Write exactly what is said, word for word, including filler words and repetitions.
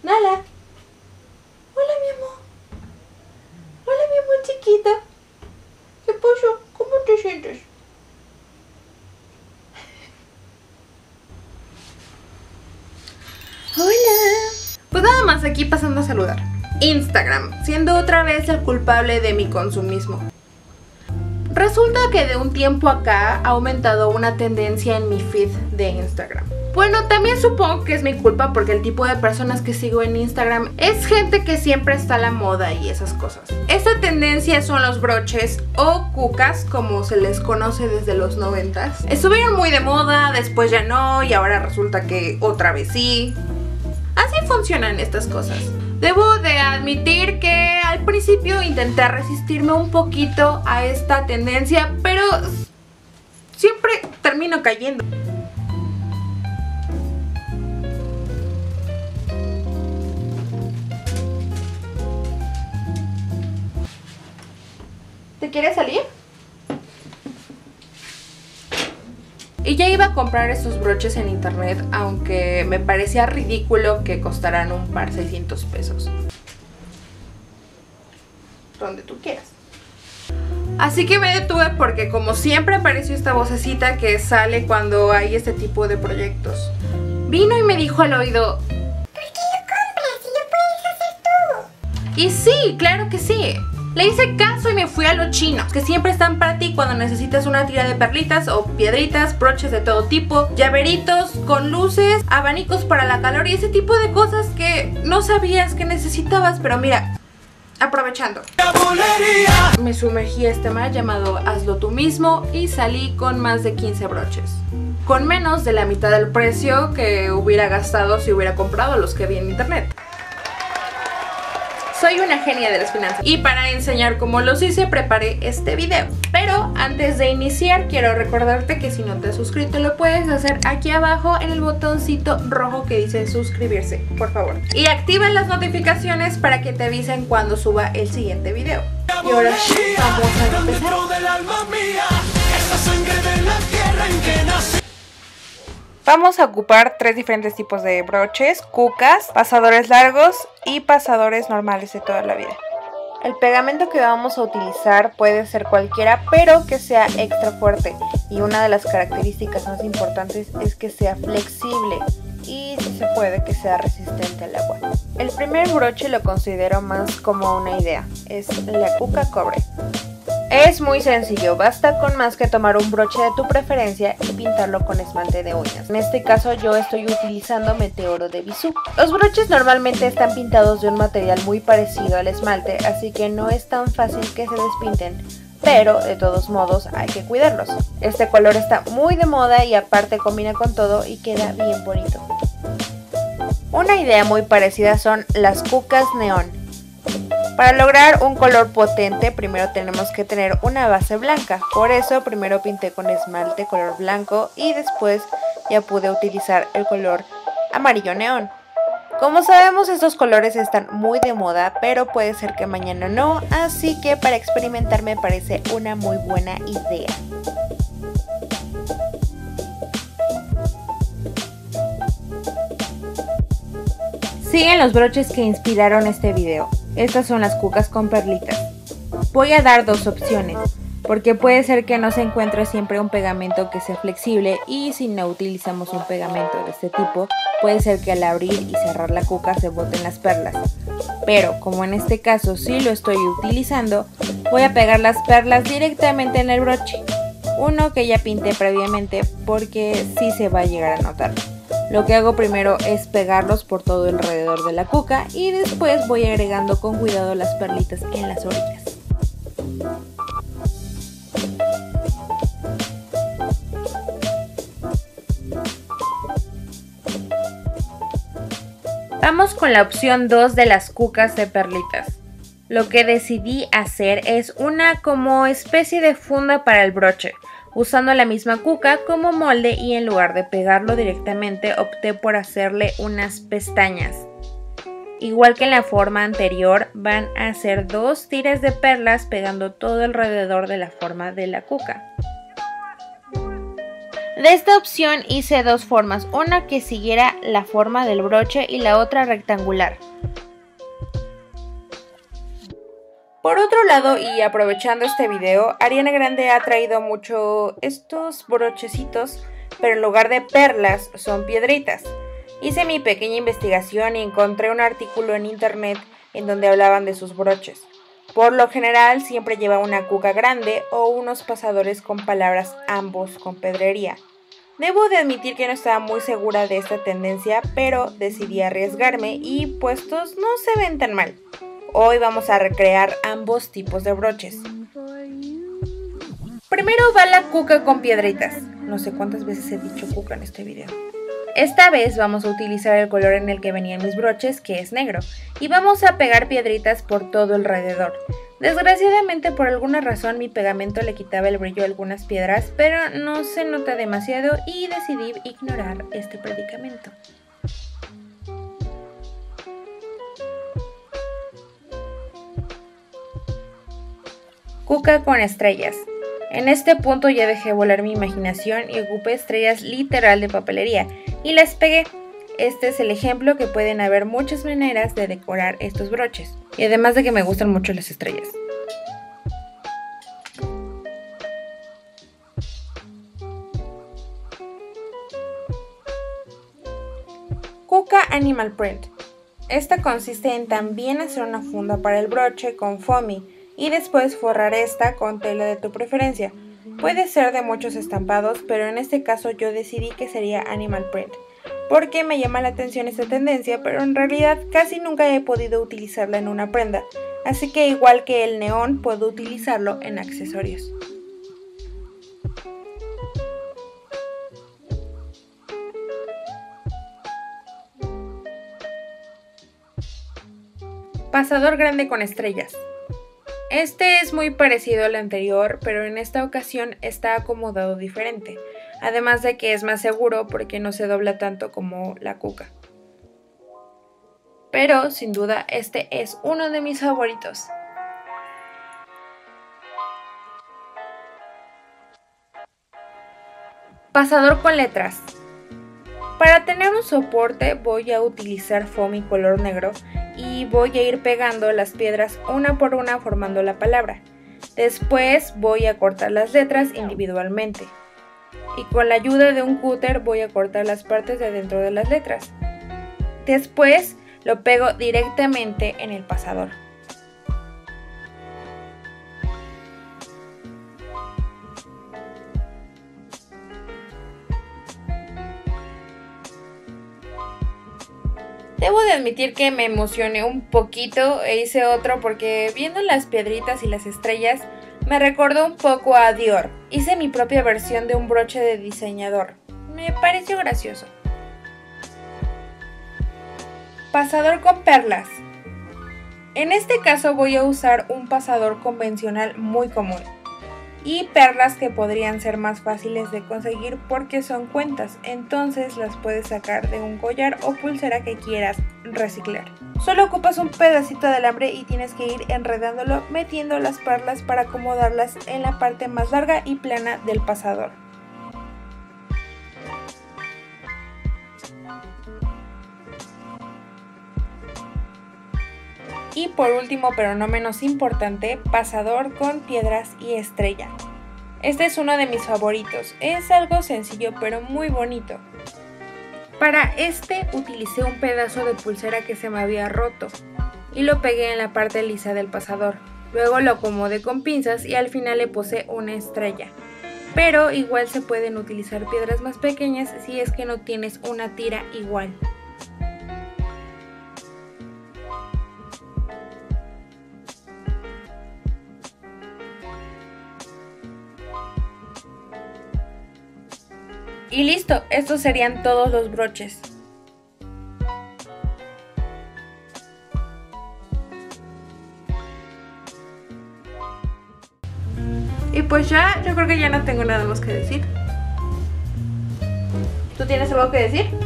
Nala. Hola, mi amor. Hola, mi amor chiquita. ¿Qué pasó? ¿Cómo te sientes? Hola. Pues nada más aquí pasando a saludar. Instagram, siendo otra vez el culpable de mi consumismo. Resulta que de un tiempo acá ha aumentado una tendencia en mi feed de Instagram. Bueno, también supongo que es mi culpa porque el tipo de personas que sigo en Instagram es gente que siempre está a la moda y esas cosas. Esta tendencia son los broches o cucas, como se les conoce desde los noventas. Estuvieron muy de moda, después ya no, y ahora resulta que otra vez sí. Así funcionan estas cosas. Debo de admitir que al principio intenté resistirme un poquito a esta tendencia, pero siempre termino cayendo. ¿Te quieres salir? Y ya iba a comprar estos broches en internet, aunque me parecía ridículo que costaran un par seiscientos pesos. Donde tú quieras. Así que me detuve porque, como siempre, apareció esta vocecita que sale cuando hay este tipo de proyectos. Vino y me dijo al oído: ¿por qué lo compras si lo puedes hacer tú? Y sí, claro que sí. Le hice caso y me fui a los chinos, que siempre están para ti cuando necesitas una tira de perlitas o piedritas, broches de todo tipo, llaveritos con luces, abanicos para la calor y ese tipo de cosas que no sabías que necesitabas, pero mira, aprovechando. Me sumergí a este mar llamado Hazlo Tú Mismo y salí con más de quince broches. Con menos de la mitad del precio que hubiera gastado si hubiera comprado los que vi en internet. Soy una genia de las finanzas y para enseñar cómo los hice preparé este video. Pero antes de iniciar quiero recordarte que si no te has suscrito lo puedes hacer aquí abajo en el botoncito rojo que dice suscribirse, por favor. Y activa las notificaciones para que te avisen cuando suba el siguiente video. Y ahora sí, vamos a empezar. Vamos a ocupar tres diferentes tipos de broches: cucas, pasadores largos y pasadores normales de toda la vida. El pegamento que vamos a utilizar puede ser cualquiera, pero que sea extra fuerte. Y una de las características más importantes es que sea flexible y, si se puede, que sea resistente al agua. El primer broche lo considero más como una idea, es la cuca cobre. Es muy sencillo, basta con más que tomar un broche de tu preferencia y pintarlo con esmalte de uñas. En este caso yo estoy utilizando Meteoro de Bisú. Los broches normalmente están pintados de un material muy parecido al esmalte, así que no es tan fácil que se despinten, pero de todos modos hay que cuidarlos. Este color está muy de moda y aparte combina con todo y queda bien bonito. Una idea muy parecida son las cucas neón. Para lograr un color potente primero tenemos que tener una base blanca, por eso primero pinté con esmalte color blanco y después ya pude utilizar el color amarillo neón. Como sabemos, estos colores están muy de moda, pero puede ser que mañana no, así que para experimentar me parece una muy buena idea. Siguen los broches que inspiraron este video. Estas son las cucas con perlitas. Voy a dar dos opciones, porque puede ser que no se encuentre siempre un pegamento que sea flexible y si no utilizamos un pegamento de este tipo, puede ser que al abrir y cerrar la cuca se boten las perlas. Pero como en este caso sí lo estoy utilizando, voy a pegar las perlas directamente en el broche. Uno que ya pinté previamente porque sí se va a llegar a notar. Lo que hago primero es pegarlos por todo alrededor de la cuca y después voy agregando con cuidado las perlitas en las orillas. Vamos con la opción dos de las cucas de perlitas. Lo que decidí hacer es una como especie de funda para el broche, usando la misma cuca como molde y en lugar de pegarlo directamente opté por hacerle unas pestañas. Igual que en la forma anterior van a hacer dos tiras de perlas pegando todo alrededor de la forma de la cuca. De esta opción hice dos formas, una que siguiera la forma del broche y la otra rectangular. Por otro lado, y aprovechando este video, Ariana Grande ha traído mucho estos brochecitos, pero en lugar de perlas son piedritas. Hice mi pequeña investigación y encontré un artículo en internet en donde hablaban de sus broches. Por lo general siempre lleva una cuca grande o unos pasadores con palabras ambos con pedrería. Debo de admitir que no estaba muy segura de esta tendencia, pero decidí arriesgarme y puestos no se ven tan mal. Hoy vamos a recrear ambos tipos de broches. Primero va la cuca con piedritas. No sé cuántas veces he dicho cuca en este video. Esta vez vamos a utilizar el color en el que venían mis broches, que es negro, y vamos a pegar piedritas por todo alrededor. Desgraciadamente por alguna razón mi pegamento le quitaba el brillo a algunas piedras, pero no se nota demasiado y decidí ignorar este predicamento. Cuca con estrellas. En este punto ya dejé volar mi imaginación y ocupé estrellas literal de papelería y las pegué. Este es el ejemplo que pueden haber muchas maneras de decorar estos broches. Y además de que me gustan mucho las estrellas. Cuca Animal Print. Esta consiste en también hacer una funda para el broche con foamy y después forrar esta con tela de tu preferencia. Puede ser de muchos estampados, pero en este caso yo decidí que sería Animal Print, porque me llama la atención esta tendencia, pero en realidad casi nunca he podido utilizarla en una prenda, así que igual que el neón puedo utilizarlo en accesorios. Pasador grande con estrellas. Este es muy parecido al anterior, pero en esta ocasión está acomodado diferente, además de que es más seguro porque no se dobla tanto como la cuca. Pero sin duda este es uno de mis favoritos. Pasador con letras. Para tener un soporte voy a utilizar foamy color negro y voy a ir pegando las piedras una por una formando la palabra. Después voy a cortar las letras individualmente y con la ayuda de un cúter voy a cortar las partes de dentro de las letras. Después lo pego directamente en el pasador. Debo de admitir que me emocioné un poquito e hice otro porque viendo las piedritas y las estrellas me recordó un poco a Dior. Hice mi propia versión de un broche de diseñador. Me pareció gracioso. Pasador con perlas. En este caso voy a usar un pasador convencional muy común y perlas que podrían ser más fáciles de conseguir porque son cuentas, entonces las puedes sacar de un collar o pulsera que quieras reciclar. Solo ocupas un pedacito de alambre y tienes que ir enredándolo metiendo las perlas para acomodarlas en la parte más larga y plana del pasador. Y por último, pero no menos importante, pasador con piedras y estrella. Este es uno de mis favoritos, es algo sencillo pero muy bonito. Para este utilicé un pedazo de pulsera que se me había roto y lo pegué en la parte lisa del pasador. Luego lo acomodé con pinzas y al final le puse una estrella. Pero igual se pueden utilizar piedras más pequeñas si es que no tienes una tira igual. Y listo, estos serían todos los broches. Y pues ya, yo creo que ya no tengo nada más que decir. ¿Tú tienes algo que decir?